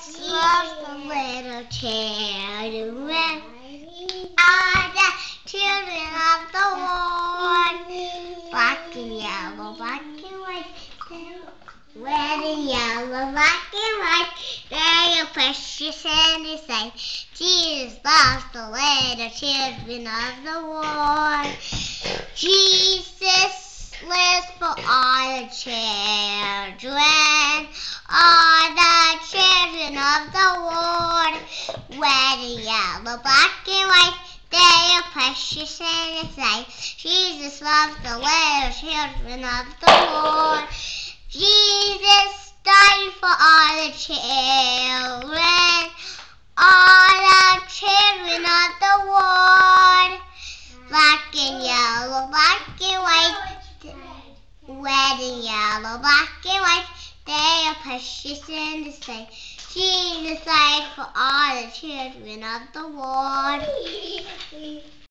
Jesus loves the little children. Are the children of the world. Black and yellow, black and white. Red and yellow, black and white. They are precious in His sight. Jesus loves the little children of the world. Jesus lives for all the children. All the children of the world. Red and yellow, black and white. They are precious in His sight. Jesus loves the little children of the world. Jesus died for all the children. All the children of the world. Black and yellow, black and white. Red and yellow, black and white. They are precious in His sight. Jesus died for all the children of the world.